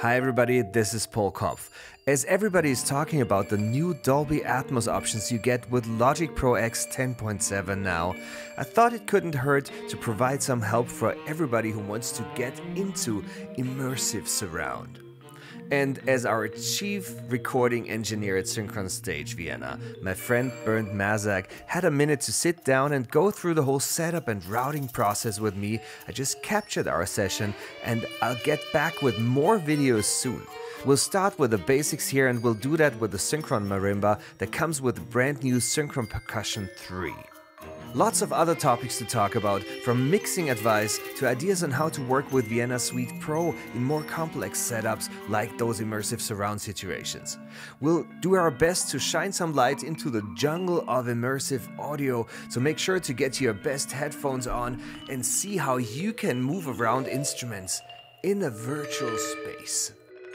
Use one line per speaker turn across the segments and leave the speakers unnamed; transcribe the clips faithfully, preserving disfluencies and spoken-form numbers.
Hi everybody, this is Paul Kopf. As everybody is talking about the new Dolby Atmos options you get with Logic Pro X ten point seven now, I thought it couldn't hurt to provide some help for everybody who wants to get into immersive surround. And as our chief recording engineer at Synchron Stage Vienna, my friend Bernd Mazak had a minute to sit down and go through the whole setup and routing process with me, I just captured our session and I'll get back with more videos soon. We'll start with the basics here and we'll do that with the Synchron Marimba that comes with the brand new Synchron Percussion three. Lots of other topics to talk about, from mixing advice to ideas on how to work with Vienna Suite Pro in more complex setups like those immersive surround situations. We'll do our best to shine some light into the jungle of immersive audio, so make sure to get your best headphones on and see how you can move around instruments in a virtual space.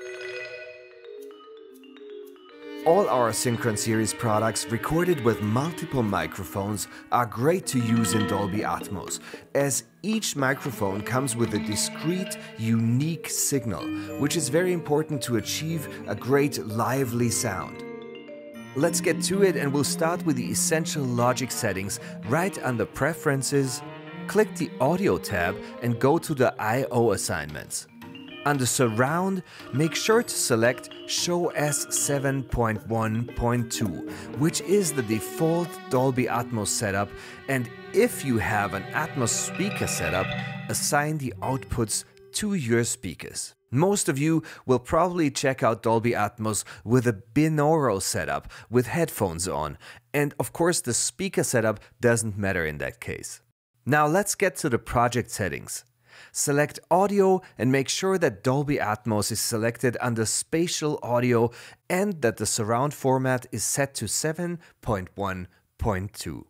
All our Synchron Series products recorded with multiple microphones are great to use in Dolby Atmos, as each microphone comes with a discrete, unique signal, which is very important to achieve a great, lively sound. Let's get to it, and we'll start with the essential Logic settings right under Preferences. Click the Audio tab and go to the I O assignments. Under Surround, make sure to select Show as seven point one point two, which is the default Dolby Atmos setup, and if you have an Atmos speaker setup, assign the outputs to your speakers. Most of you will probably check out Dolby Atmos with a binaural setup with headphones on, and of course the speaker setup doesn't matter in that case. Now let's get to the project settings. Select Audio and make sure that Dolby Atmos is selected under Spatial Audio and that the surround format is set to seven point one point two.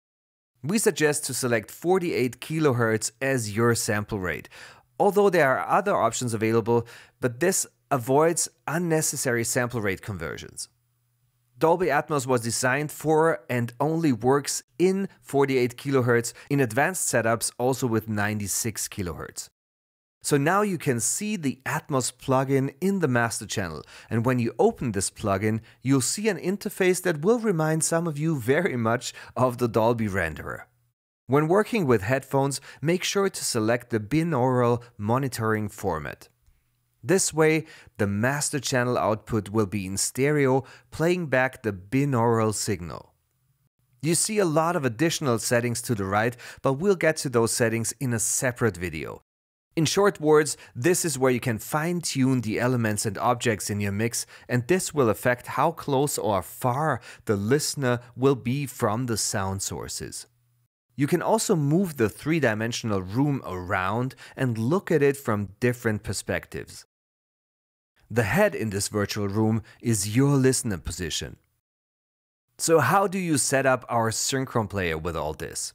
We suggest to select forty-eight kilohertz as your sample rate, although there are other options available, but this avoids unnecessary sample rate conversions. Dolby Atmos was designed for and only works in forty-eight kilohertz, in advanced setups also with ninety-six kilohertz. So now you can see the Atmos plugin in the master channel, and when you open this plugin, you'll see an interface that will remind some of you very much of the Dolby renderer. When working with headphones, make sure to select the binaural monitoring format. This way, the master channel output will be in stereo, playing back the binaural signal. You see a lot of additional settings to the right, but we'll get to those settings in a separate video. In short words, this is where you can fine-tune the elements and objects in your mix, and this will affect how close or far the listener will be from the sound sources. You can also move the three-dimensional room around and look at it from different perspectives. The head in this virtual room is your listener position. So how do you set up our Synchron player with all this?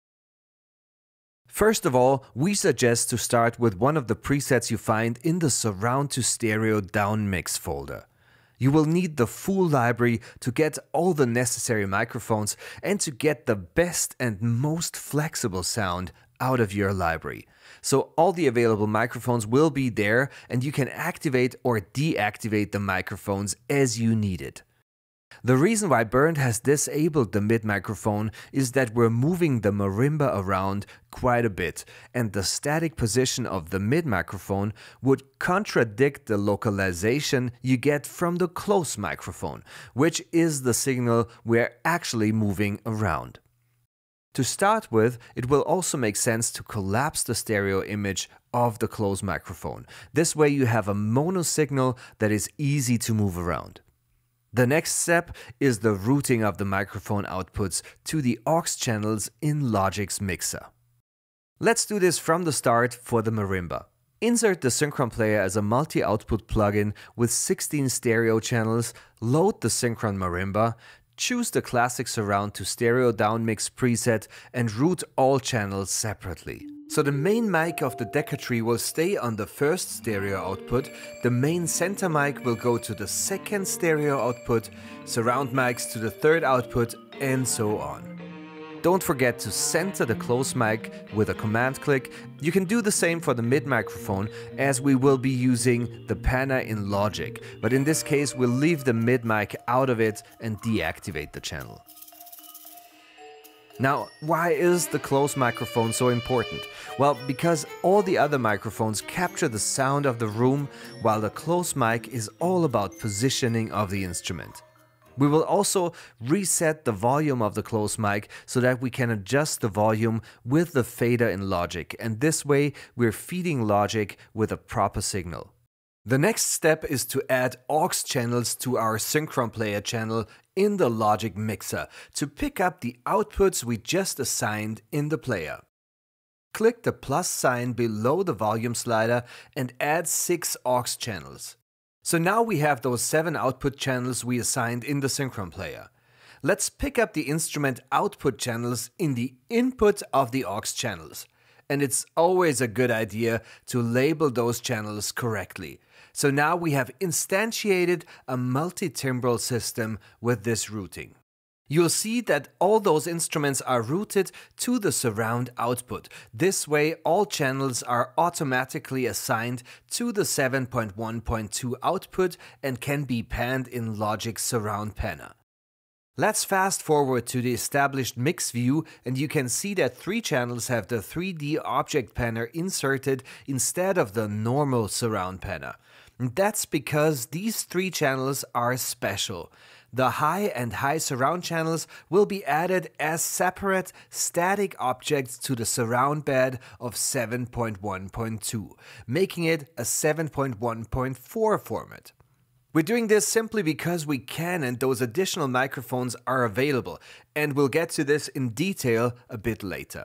First of all, we suggest to start with one of the presets you find in the Surround to Stereo Down Mix folder. You will need the full library to get all the necessary microphones and to get the best and most flexible sound out of your library. So all the available microphones will be there, and you can activate or deactivate the microphones as you need it. The reason why Bernd has disabled the mid microphone is that we're moving the marimba around quite a bit, and the static position of the mid microphone would contradict the localization you get from the close microphone, which is the signal we're actually moving around. To start with, it will also make sense to collapse the stereo image of the close microphone. This way you have a mono signal that is easy to move around. The next step is the routing of the microphone outputs to the aux channels in Logic's mixer. Let's do this from the start for the marimba. Insert the Synchron player as a multi-output plugin with sixteen stereo channels, load the Synchron Marimba, choose the classic surround to stereo downmix preset and route all channels separately. So the main mic of the Deca tree will stay on the first stereo output, the main center mic will go to the second stereo output, surround mics to the third output, and so on. Don't forget to center the close mic with a command click. You can do the same for the mid microphone, as we will be using the panner in Logic, but in this case we'll leave the mid mic out of it and deactivate the channel. Now, why is the close microphone so important? Well, because all the other microphones capture the sound of the room, while the close mic is all about positioning of the instrument. We will also reset the volume of the close mic so that we can adjust the volume with the fader in Logic, and this way we're feeding Logic with a proper signal. The next step is to add aux channels to our Synchron player channel in the Logic mixer to pick up the outputs we just assigned in the player. Click the plus sign below the volume slider and add six aux channels. So now we have those seven output channels we assigned in the Synchron player. Let's pick up the instrument output channels in the input of the aux channels. And it's always a good idea to label those channels correctly. So now we have instantiated a multi-timbral system with this routing. You'll see that all those instruments are routed to the surround output. This way, all channels are automatically assigned to the seven point one point two output and can be panned in Logic's surround panner. Let's fast forward to the established mix view, and you can see that three channels have the three D object panner inserted instead of the normal surround panner. And that's because these three channels are special. The high and high surround channels will be added as separate static objects to the surround bed of seven point one point two, making it a seven point one point four format. We're doing this simply because we can, and those additional microphones are available, and we'll get to this in detail a bit later.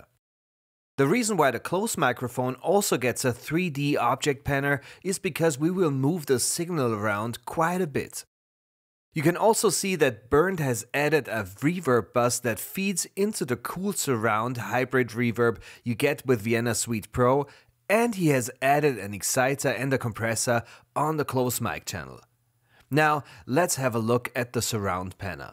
The reason why the close microphone also gets a three D object panner is because we will move the signal around quite a bit. You can also see that Bernd has added a reverb bus that feeds into the cool surround hybrid reverb you get with Vienna Suite Pro, and he has added an exciter and a compressor on the close mic channel. Now let's have a look at the surround panner.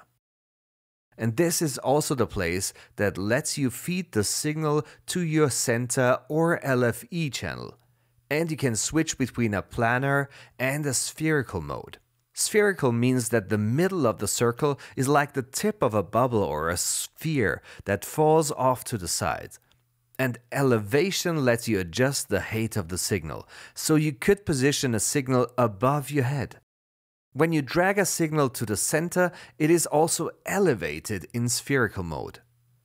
And this is also the place that lets you feed the signal to your center or L F E channel. And you can switch between a planar and a spherical mode. Spherical means that the middle of the circle is like the tip of a bubble or a sphere that falls off to the side. And elevation lets you adjust the height of the signal, so you could position a signal above your head. When you drag a signal to the center, it is also elevated in spherical mode.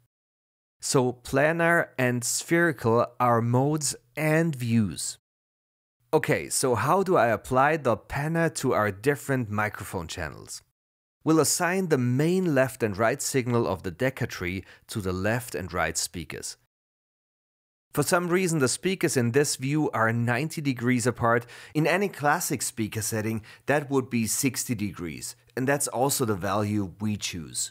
So planar and spherical are modes and views. Okay, so how do I apply the panner to our different microphone channels? We'll assign the main left and right signal of the Decca tree to the left and right speakers. For some reason, the speakers in this view are ninety degrees apart. In any classic speaker setting, that would be sixty degrees, and that's also the value we choose.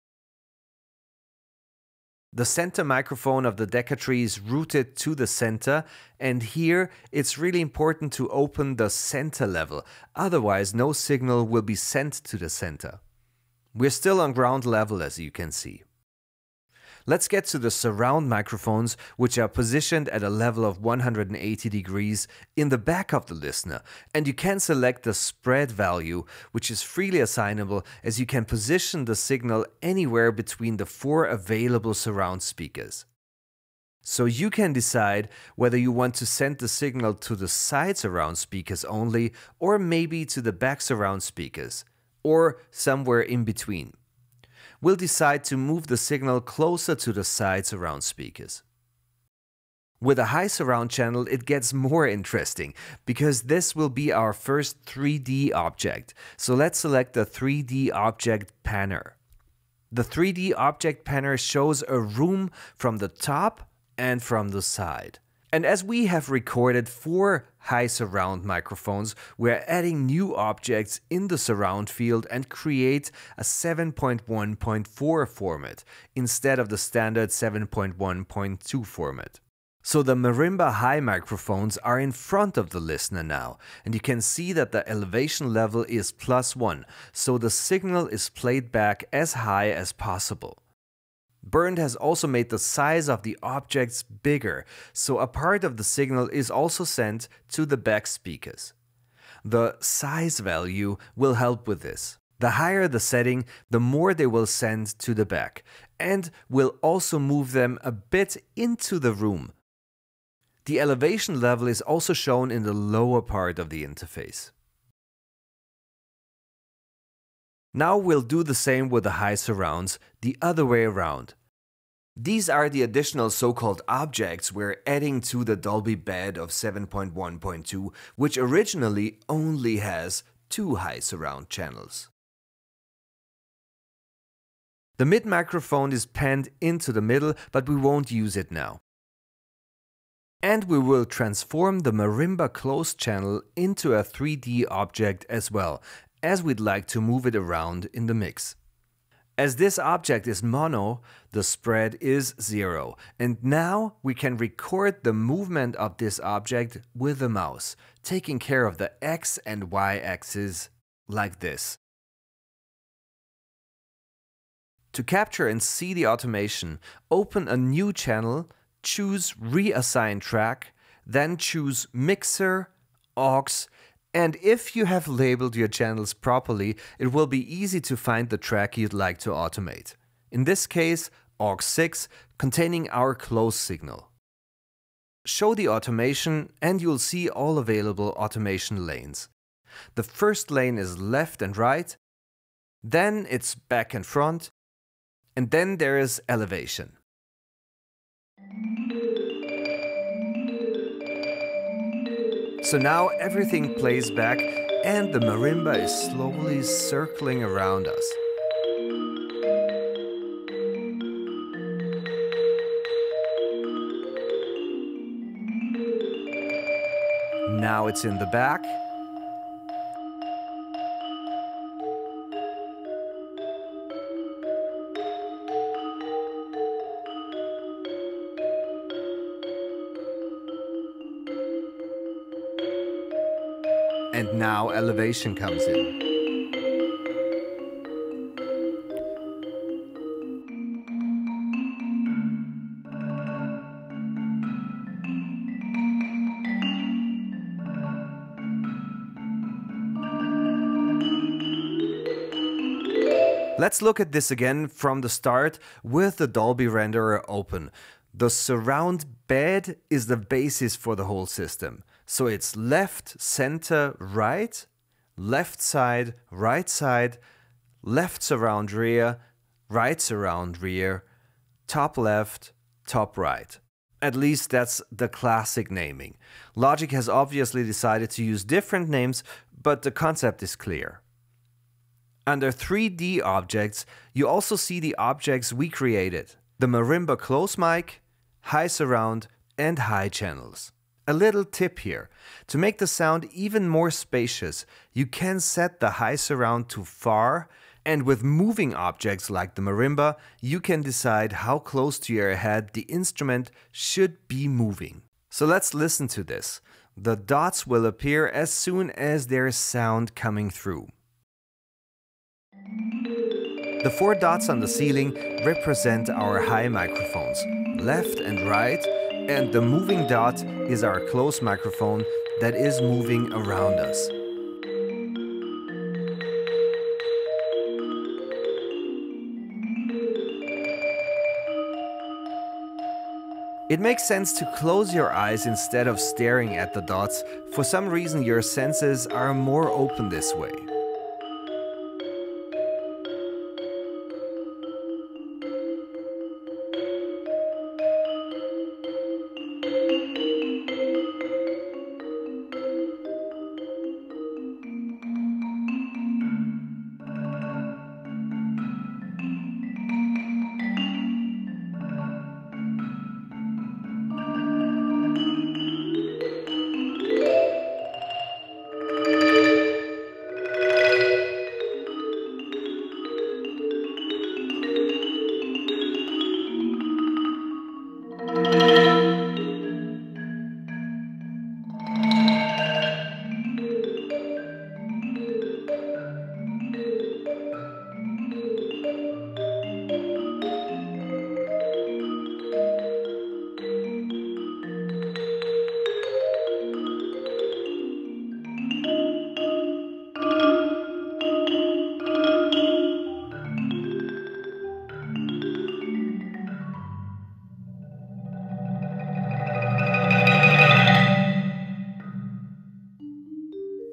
The center microphone of the Decca tree is routed to the center, and here it's really important to open the center level, otherwise no signal will be sent to the center. We're still on ground level, as you can see. Let's get to the surround microphones, which are positioned at a level of one hundred eighty degrees in the back of the listener, and you can select the spread value, which is freely assignable, as you can position the signal anywhere between the four available surround speakers. So you can decide whether you want to send the signal to the side surround speakers only, or maybe to the back surround speakers, or somewhere in between. We'll decide to move the signal closer to the side surround speakers. With a high surround channel, it gets more interesting, because this will be our first three D object. So let's select the three D object panner. The three D object panner shows a room from the top and from the side. And as we have recorded four high surround microphones, we're adding new objects in the surround field and create a seven point one point four format instead of the standard seven point one point two format. So the Marimba high microphones are in front of the listener now, and you can see that the elevation level is plus one, so the signal is played back as high as possible. Bernd has also made the size of the objects bigger, so a part of the signal is also sent to the back speakers. The size value will help with this. The higher the setting, the more they will send to the back, and will also move them a bit into the room. The elevation level is also shown in the lower part of the interface. Now we'll do the same with the high surrounds, the other way around. These are the additional so-called objects we're adding to the Dolby bed of seven point one point two, which originally only has two high surround channels. The mid microphone is panned into the middle, but we won't use it now. And we will transform the Marimba closed channel into a three D object as well, as we'd like to move it around in the mix. As this object is mono, the spread is zero, and now we can record the movement of this object with the mouse, taking care of the X and Y axes like this. To capture and see the automation, open a new channel, choose Reassign Track, then choose Mixer, Aux, and if you have labeled your channels properly, it will be easy to find the track you'd like to automate. In this case, Aux six, containing our close signal. Show the automation and you'll see all available automation lanes. The first lane is left and right, then it's back and front, and then there is elevation. So now everything plays back and the marimba is slowly circling around us. Now it's in the back. And now elevation comes in. Let's look at this again from the start with the Dolby renderer open. The surround bed is the basis for the whole system. So it's left, center, right, left side, right side, left surround rear, right surround rear, top left, top right. At least that's the classic naming. Logic has obviously decided to use different names, but the concept is clear. Under three D objects, you also see the objects we created: the Marimba close mic, high surround, and high channels. A little tip here: to make the sound even more spacious, you can set the high surround to far, and with moving objects like the marimba, you can decide how close to your head the instrument should be moving. So let's listen to this. The dots will appear as soon as there is sound coming through. The four dots on the ceiling represent our high microphones, left and right, and the moving dot is our close microphone that is moving around us. It makes sense to close your eyes instead of staring at the dots. For some reason, your senses are more open this way.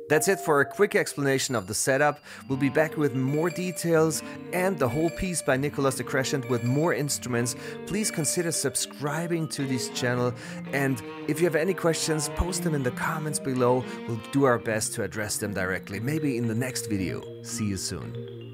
That's it for a quick explanation of the setup. We'll be back with more details and the whole piece by Nicholas the Crescent with more instruments. Please consider subscribing to this channel, and if you have any questions, post them in the comments below. We'll do our best to address them directly, maybe in the next video. See you soon.